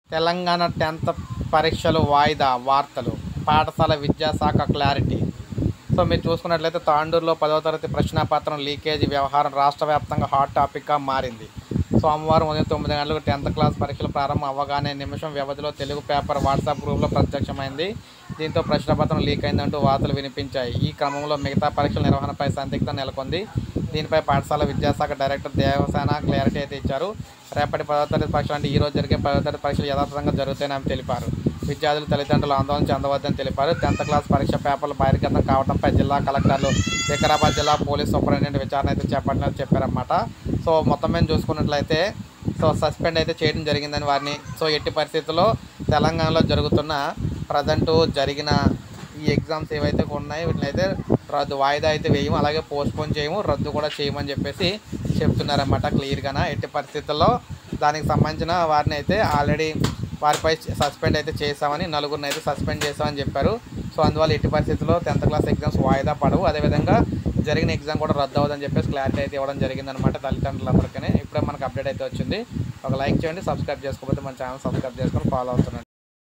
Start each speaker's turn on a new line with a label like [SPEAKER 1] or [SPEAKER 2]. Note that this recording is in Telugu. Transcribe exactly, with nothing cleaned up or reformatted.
[SPEAKER 1] తెలంగాణ టెన్త్ పరీక్షలు వాయిదా వార్తలు పాఠశాల విద్యాశాఖ క్లారిటీ. సో మీరు చూసుకున్నట్లయితే తాండూరులో పదవ తరగతి ప్రశ్నాపత్రం లీకేజీ వ్యవహారం రాష్ట్ర వ్యాప్తంగా హాట్ టాపిక్గా మారింది. సోమవారం ఉదయం తొమ్మిది గంటలకు టెన్త్ క్లాస్ పరీక్షలు ప్రారంభం అవ్వగానే నిమిషం వ్యవధిలో తెలుగు పేపర్ వాట్సాప్ గ్రూప్లో ప్రత్యక్షమైంది. దీంతో ప్రశ్నపత్రం లీక్ అయిందంటూ వార్తలు వినిపించాయి. ఈ క్రమంలో మిగతా పరీక్షల నిర్వహణపై సందిగ్ధం నెలకొంది. దీనిపై పాఠశాల విద్యాశాఖ డైరెక్టర్ దేవసేన క్లారిటీ అయితే ఇచ్చారు. రేపటి పదవ తరగతి పరీక్షలు అంటే ఈ రోజు జరిగే పదవ తరగతి పరీక్షలు యథాతథంగా జరుగుతాయని ఆమె తెలిపారు. విద్యార్థులు తల్లిదండ్రులు ఆందోళన చెందవద్దని తెలిపారు. టెన్త్ క్లాస్ పరీక్ష పేపర్లు బహిర్గతం కావడంపై జిల్లా కలెక్టర్లు వికారాబాద్ జిల్లా పోలీస్ సూపరింటెండెంట్ విచారణ అయితే చేపట్టినట్టు చెప్పారన్నమాట. సో మొత్తం మీద చూసుకున్నట్లయితే సో సస్పెండ్ అయితే చేయడం జరిగిందని వారిని. సో ఎట్టి పరిస్థితుల్లో తెలంగాణలో జరుగుతున్న ప్రజెంటు జరిగిన ఈ ఎగ్జామ్స్ ఏవైతే ఉన్నాయో వీటిని అయితే రద్దు వాయిదా అయితే వేయము, అలాగే పోస్ట్పోన్ చేయము, రద్దు కూడా చేయమని చెప్పేసి చెప్తున్నారన్నమాట క్లియర్గాన. ఎట్టి పరిస్థితుల్లో దానికి సంబంధించిన వారిని అయితే ఆల్రెడీ వారిపై సస్పెండ్ అయితే చేసామని, నలుగురిని అయితే సస్పెండ్ చేసామని చెప్పారు. సో అందువల్ల ఎట్టి పరిస్థితుల్లో టెన్త్ క్లాస్ ఎగ్జామ్స్ వాయిదా పడవు, అదేవిధంగా జరిగిన ఎగ్జామ్ కూడా రద్దు అవ్వదని చెప్పేసి క్లారిటీ అయితే ఇవ్వడం జరిగిందనమాట తల్లిదండ్రులందరికీ. ఇప్పుడే మనకు అప్డేట్ అయితే వచ్చింది. ఒక లైక్ చేయండి, సబ్స్క్రైబ్ చేసుకోకపోతే మన ఛానల్ సబ్స్క్రైబ్ చేసుకొని ఫాలో అవుతున్నాను.